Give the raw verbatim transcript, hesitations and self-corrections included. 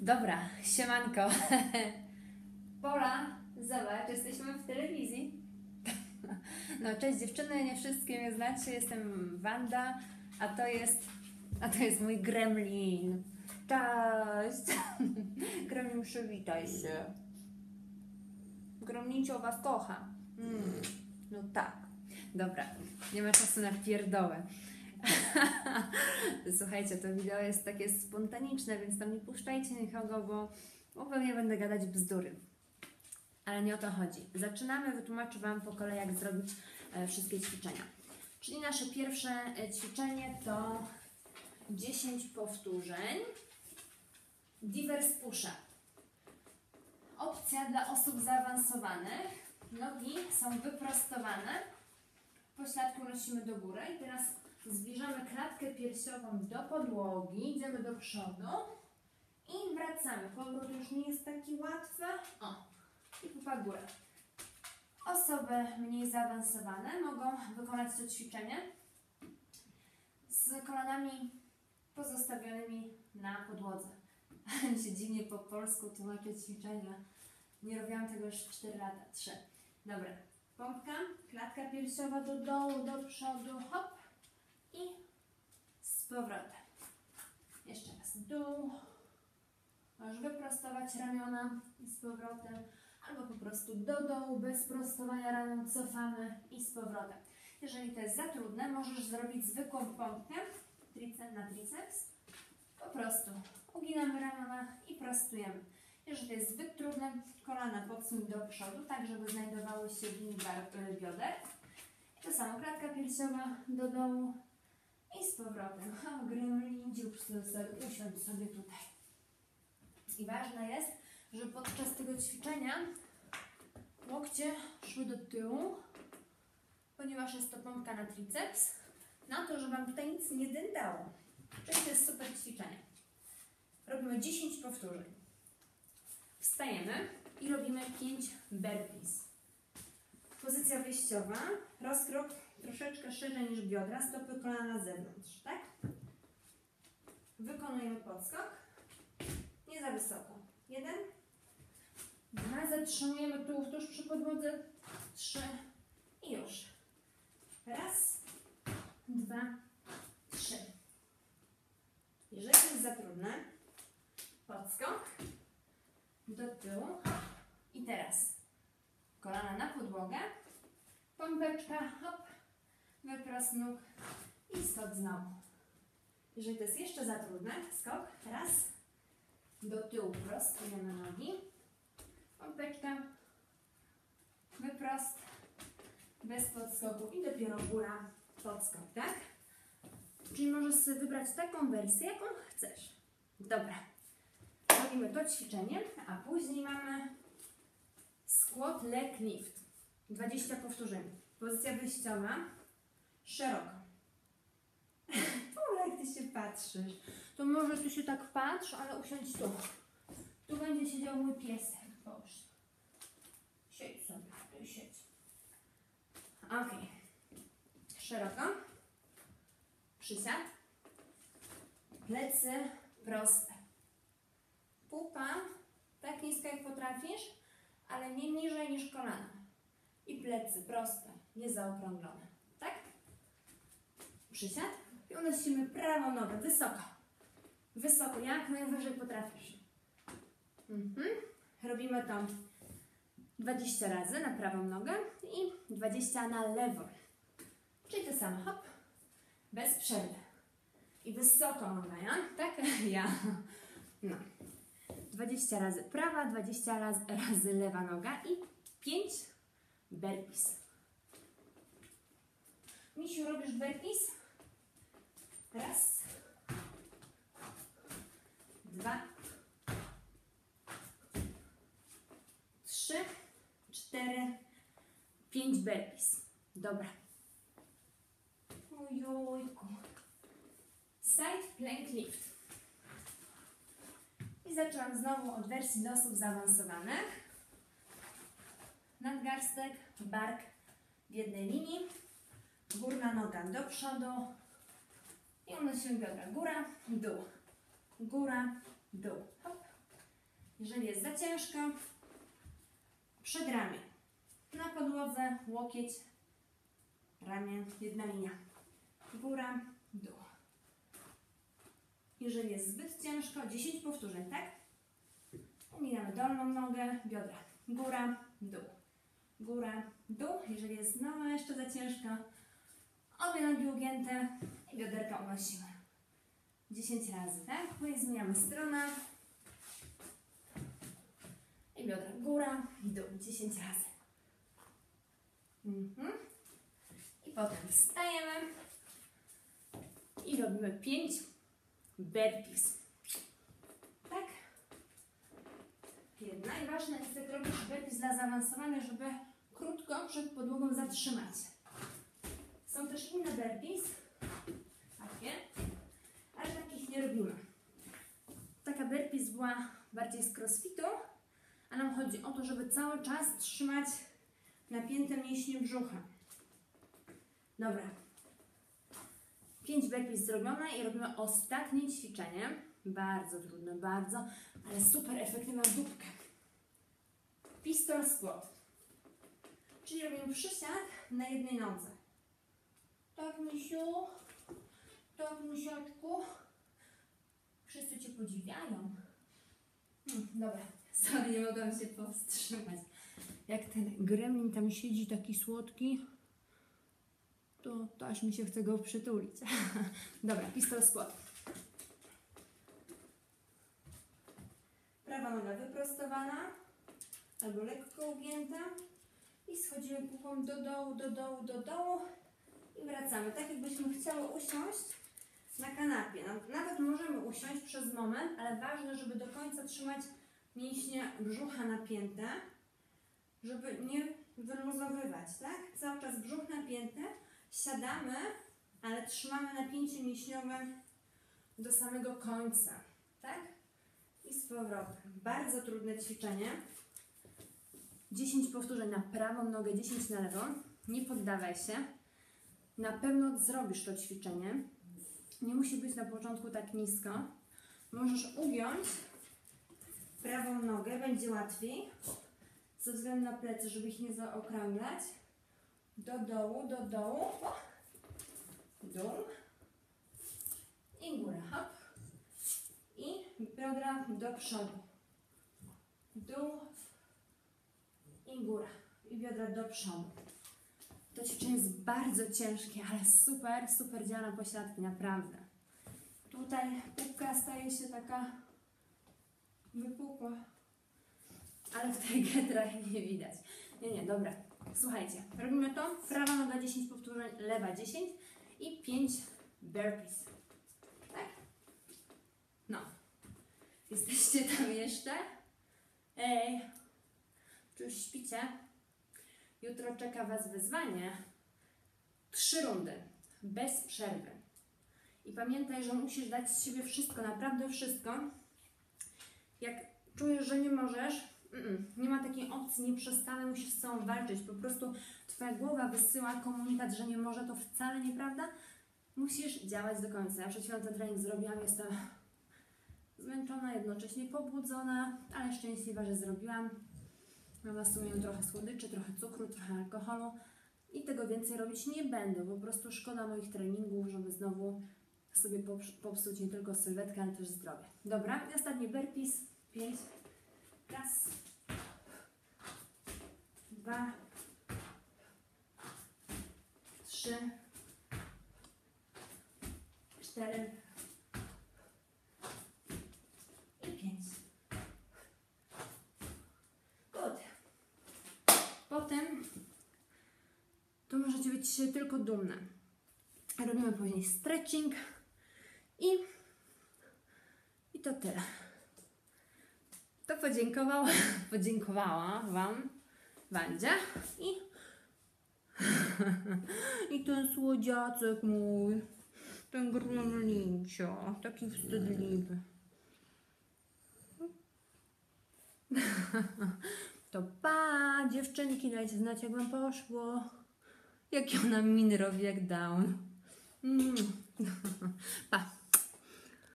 Dobra, siemanko. Pola, zobacz, jesteśmy w telewizji. No, cześć dziewczyny, nie wszystkie mnie znacie, jestem Wanda, a to jest, a to jest mój gremlin. Cześć. Gremlin, przywitaj się. Gremlincio was kocha. Mm, no tak. Dobra, nie ma czasu na pierdołę. Słuchajcie, to wideo jest takie spontaniczne, więc tam nie puszczajcie nikogo, bo, bo pewnie będę gadać bzdury. Ale nie o to chodzi. Zaczynamy, wytłumaczę Wam po kolei, jak zrobić e, wszystkie ćwiczenia. Czyli nasze pierwsze e, ćwiczenie to dziesięć powtórzeń divers pusha. Opcja dla osób zaawansowanych. Nogi są wyprostowane. Pośladku nosimy do góry i teraz zbliżamy klatkę piersiową do podłogi, idziemy do przodu i wracamy. Powrót już nie jest taki łatwy. O, i pupa górę. Osoby mniej zaawansowane mogą wykonać to ćwiczenie z kolanami pozostawionymi na podłodze. Ale mi się dziwnie po polsku tłumaczy ćwiczenia. Nie robiłam tego już cztery lata. trzy. Dobra. Pompka, klatka piersiowa do dołu, do przodu, hop i z powrotem. Jeszcze raz dół. Możesz wyprostować ramiona i z powrotem, albo po prostu do dołu, bez prostowania ramion, cofamy i z powrotem. Jeżeli to jest za trudne, możesz zrobić zwykłą pompkę, triceps na triceps. Po prostu uginamy ramiona i prostujemy. Jeżeli to jest zbyt trudne, kolana podsuń do przodu, tak żeby znajdowały się w linii bioder. I to samo, klatka piersiowa do dołu i z powrotem. O, gremlinciu, usiądź sobie tutaj. I ważne jest, żeby podczas tego ćwiczenia łokcie szły do tyłu, ponieważ jest to pompka na triceps, na to, żeby Wam tutaj nic nie dętało. Czyli to jest super ćwiczenie. Robimy dziesięć powtórzeń. Wstajemy i robimy pięć burpees. Pozycja wyjściowa, rozkrok troszeczkę szerzej niż biodra, stopy kolana na zewnątrz, tak? Wykonujemy podskok, nie za wysoko. Jeden, dwa, zatrzymujemy tułów tuż przy podłodze, trzy i już. Raz, dwa, trzy. Jeżeli jest za trudne, podskok do tyłu i teraz kolana na podłogę, pompeczka, hop, wyprost nóg i skok znowu. Jeżeli to jest jeszcze za trudne, skok, raz, do tyłu prostujemy nogi, pompeczka, wyprost, bez podskoku i dopiero góra, podskok, tak? Czyli możesz sobie wybrać taką wersję, jaką chcesz. Dobra. Robimy to ćwiczenie, a później mamy squat leg lift. dwadzieścia powtórzeń. Pozycja wyjściowa, szeroko. O, jak Ty się patrzysz. To może Ty się tak patrz, ale usiądź tu. Tu będzie siedział mój piesek. Boże. Siedź sobie, tu siedź. Ok. Szeroko. Przysiad. Plecy proste. Pupa tak nisko jak potrafisz, ale nie niżej niż kolana. I plecy proste, nie zaokrąglone. Tak? Przysiad. I unosimy prawą nogę wysoko. Wysoko, jak najwyżej potrafisz. Mhm. Robimy to dwadzieścia razy na prawą nogę i dwadzieścia na lewo. Czyli to samo, hop, bez przerwy. I wysoko noga, ja? Tak? Ja. No. dwadzieścia razy prawa, dwadzieścia razy, razy lewa noga i pięć burpees. Misiu, robisz burpees? Raz, dwa, trzy, cztery, pięć burpees. Dobra. Ojojku. Side plank lift. I zaczęłam znowu od wersji dla osób zaawansowanych. Nadgarstek, bark w jednej linii. Górna noga do przodu. I unosimy biodra. Góra, dół. Góra, dół. Hop. Jeżeli jest za ciężko, przedramię. Na podłodze łokieć, ramię, jedna linia. Góra, dół. Jeżeli jest zbyt ciężko, dziesięć powtórzeń, tak? Uginamy dolną nogę, biodra. Góra, dół. Góra, dół. Jeżeli jest znowu jeszcze za ciężko, obie nogi ugięte i bioderka unosimy. dziesięć razy, tak? Później zmieniamy stronę. I biodra. Góra i dół. dziesięć razy. Mhm. I potem wstajemy i robimy pięć burpees. Tak? Jedna. I ważne jest, jak robisz burpees dla zaawansowanych, żeby krótko przed podłogą zatrzymać. Są też inne burpees, takie, ale takich nie robimy. Taka burpees była bardziej z crossfitu, a nam chodzi o to, żeby cały czas trzymać napięte mięśnie brzucha. Dobra. pięć burpees zrobione i robimy ostatnie ćwiczenie. Bardzo trudne, bardzo, ale super efektywna dupka. Pistol squat. Czyli robimy przysiad na jednej nodze. Tak, misiu. Tak, misiaczku. Wszyscy Cię podziwiają. Hmm, dobra, sorry, nie mogłam się powstrzymać. Jak ten gremlin tam siedzi, taki słodki, to, to aż mi się chce go przytulić. Dobra, pistol squat. Prawa noga wyprostowana, albo lekko ugięta i schodzimy pupą do dołu, do dołu, do dołu i wracamy. Tak jakbyśmy chciały usiąść na kanapie. Nawet możemy usiąść przez moment, ale ważne, żeby do końca trzymać mięśnie brzucha napięte, żeby nie wyluzowywać, tak? Cały czas brzuch napięty, siadamy, ale trzymamy napięcie mięśniowe do samego końca, tak? I z powrotem. Bardzo trudne ćwiczenie. dziesięć powtórzeń na prawą nogę, dziesięć na lewą. Nie poddawaj się. Na pewno zrobisz to ćwiczenie. Nie musi być na początku tak nisko. Możesz ugiąć prawą nogę, będzie łatwiej. Ze względu na plecy, żeby ich nie zaokrąglać. Do dołu, do dołu. Dół. I góra. Hop. I biodra do przodu. Dół. I góra. I biodra do przodu. To ćwiczenie jest bardzo ciężkie, ale super, super działa na pośladki, naprawdę. Tutaj pupka staje się taka wypukła. Ale w tej getrach nie widać. Nie, nie, dobra. Słuchajcie, robimy to. Prawa noga dziesięć powtórzeń, lewa dziesięć i pięć burpees. Tak? No. Jesteście tam jeszcze? Ej, czy już śpicie? Jutro czeka Was wyzwanie. Trzy rundy. Bez przerwy. I pamiętaj, że musisz dać z siebie wszystko, naprawdę wszystko. Jak czujesz, że nie możesz, mm, nie ma takiej opcji, nie przestanę, musisz z sobą walczyć. Po prostu Twoja głowa wysyła komunikat, że nie może, to wcale nieprawda. Musisz działać do końca. Ja przed chwilą ten trening zrobiłam, jestem zmęczona, jednocześnie pobudzona, ale szczęśliwa, że zrobiłam. Mam na sumieniu trochę słodyczy, trochę cukru, trochę alkoholu i tego więcej robić nie będę. Po prostu szkoda moich treningów, żeby znowu sobie popsuć nie tylko sylwetkę, ale też zdrowie. Dobra, i ostatni burpees. Pięć. Raz. Dwa. Trzy. Cztery. I pięć. Good. Potem to możecie być dzisiaj tylko dumne. Robimy później stretching i, i to tyle. To podziękował, podziękowała Wam Wandzia i, i ten słodziacek mój, ten gremlincio, taki wstydliwy. To pa, dziewczynki, dajcie znać, jak Wam poszło. Jakie ona miny robi, jak down. Mm. Pa.